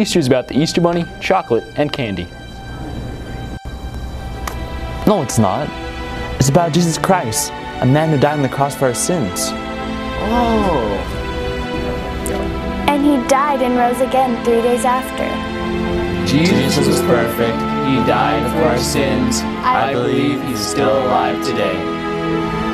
Easter is about the Easter Bunny, chocolate, and candy. No, it's not. It's about Jesus Christ, a man who died on the cross for our sins. Oh. And he died and rose again 3 days after. Jesus was perfect. He died for our sins. I believe he's still alive today.